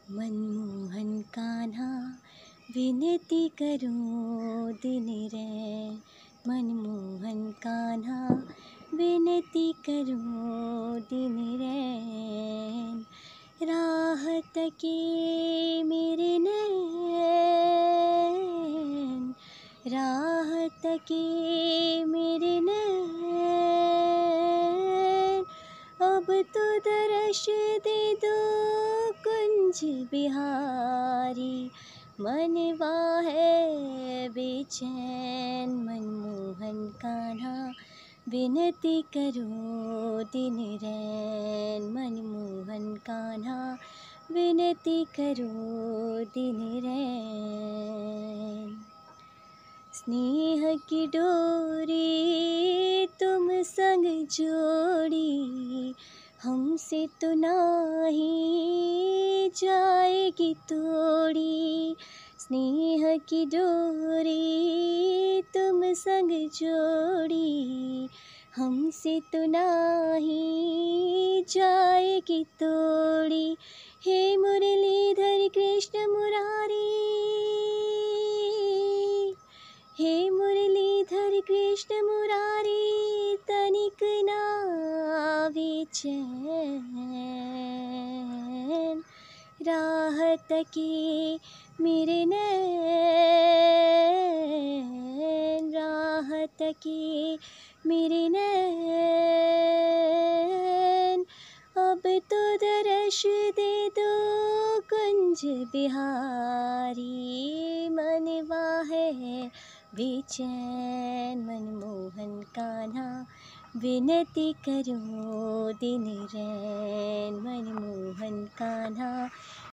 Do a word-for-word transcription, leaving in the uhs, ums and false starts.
मनमोहन कान्हा विनती करूं दिन रैन। मनमोहन कान्हा विनती करूं दिन रैन। राह तके मेरे नैन, राह तके मेरे नैन। अब तो दर्श दे दो कुंज बिहारी, मनवा है बेचैन। मनमोहन कान्हा विनती करूं दिन रैन। मनमोहन कान्हा विनती करूं दिन रैन। स्नेह की डोरी तुम संग जोड़ी, हमसे तो नाही जाएगी तोड़ी। स्नेह की डोरी तुम संग जोड़ी, हमसे तो नाही जाएगी तोड़ी। हे मुरलीधर कृष्ण मुरारी, हे मुरलीधर कृष्ण मुरारी। तनिक ना बेचैन, राह तके मेरे नैन, राह तके मेरे नैन। अब तो दर्श दे दो कुंज बिहारी, मनवा है बेचैन। मनमोहन कान्हा विनती करूं दिन रैन। मनमोहन कान्हा